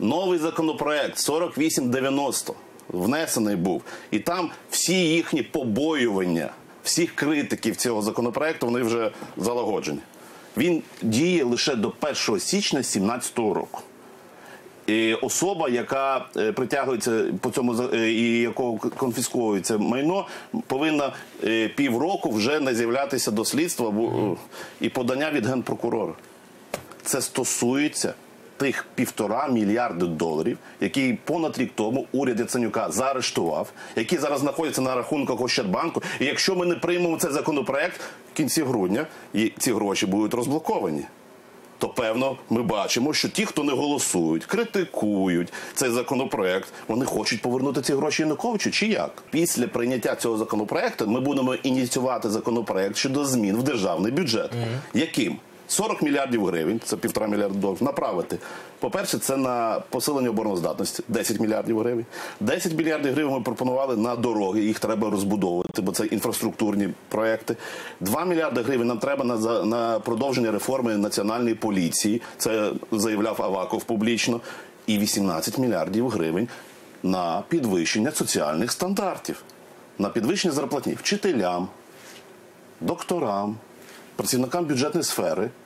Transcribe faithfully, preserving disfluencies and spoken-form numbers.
новий законопроект сорок вісім дев'яносто внесений був. І там всі їхні побоювання, всіх критиків цього законопроекту, вони вже залагоджені. Він діє лише до першого січня дві тисячі сімнадцятого року. І особа, яка притягується по цьому і якого конфісковується майно, повинна півроку вже не з'являтися до слідства і подання від генпрокурора. Це стосується тих півтора мільярди доларів, які понад рік тому уряд Яценюка заарештував, які зараз знаходяться на рахунках Ощадбанку. І якщо ми не приймемо цей законопроект в кінці грудня, і ці гроші будуть розблоковані, то, певно, ми бачимо, що ті, хто не голосують, критикують цей законопроект, вони хочуть повернути ці гроші Януковичу, чи як? Після прийняття цього законопроекту ми будемо ініціювати законопроект щодо змін в державний бюджет. Mm-hmm. Яким? сорок мільярдів гривень, це півтора мільярда доларів, направити. По-перше, це на посилення обороноздатності, десять мільярдів гривень. десять мільярдів гривень ми пропонували на дороги, їх треба розбудовувати, бо це інфраструктурні проекти. два мільярди гривень нам треба на, на продовження реформи національної поліції, це заявляв Аваков публічно. І вісімнадцять мільярдів гривень на підвищення соціальних стандартів, на підвищення зарплатні вчителям, докторам, працівникам бюджетної сфери,